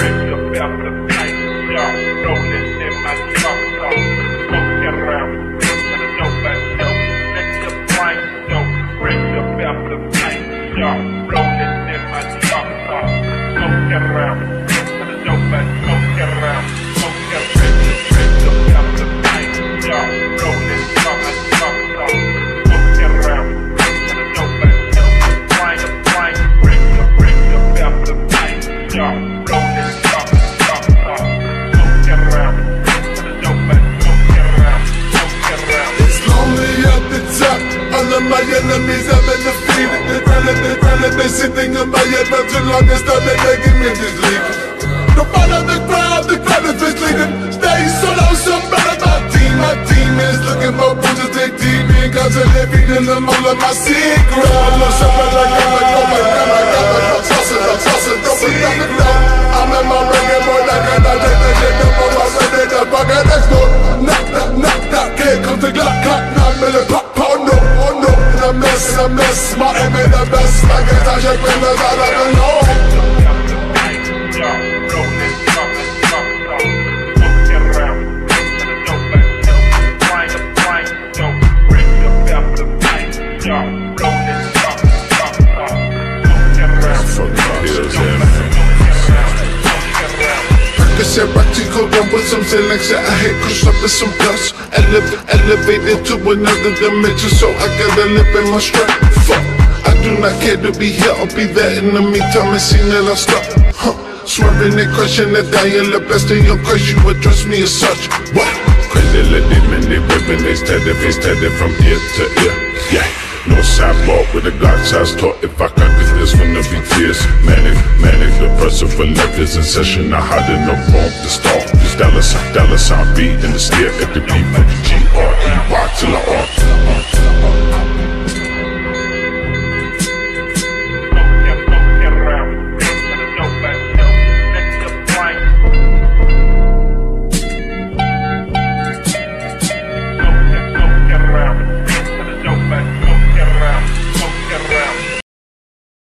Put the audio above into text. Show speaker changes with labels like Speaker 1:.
Speaker 1: Rich about the pipe, y'all. Rolling in my truck, smoking around. To the dope and dope. Check the blind dope. Rich about the pipe, y'all. Rolling in my truck, smoking around. To the dope and smoking around. Smoking rich about the pipe, y'all. Rolling in my truck, smoking around. To the dope and dope. Blind, rich about the pipe, y'all. Rolling smoking around. To the dope and smoking around. Smoking around.
Speaker 2: It's lonely at the top. All of my enemies have been defeated. They sitting in my head for too long and started making me dislead. Don't follow the crowd is leading. Stay solo, somebody my team is looking for bruises, they deep in constantly feeding them all of my secrets. I'm not something like I'm tossing, don't be on the floor. I'm in my reggae boy like I take the shit up on my ready to fucking explode. Knock, here comes the Glock, 9 million pop, oh no. I miss, my aim ain't the best. I guess I should bring this out of the know. Practical run with some selection. I hate crush up with some plus. Elevated to another dimension, so I gotta live in my strength. Fuck, I do not care to be here or be there. In the meantime, I seen that I stop. Swerving and crushing the dying, the best of your crush. You address me as such. What? Crazy little demon, they ripping, they steady from ear to ear. Yeah. No sidewalk with a Glock-sized talk. If I got this one, there'll be tears. Manic, the pressure for left is in session. I hide in the wrong to start. This dollar sign beat in the steer at the beat. G-R-E-Y till I R.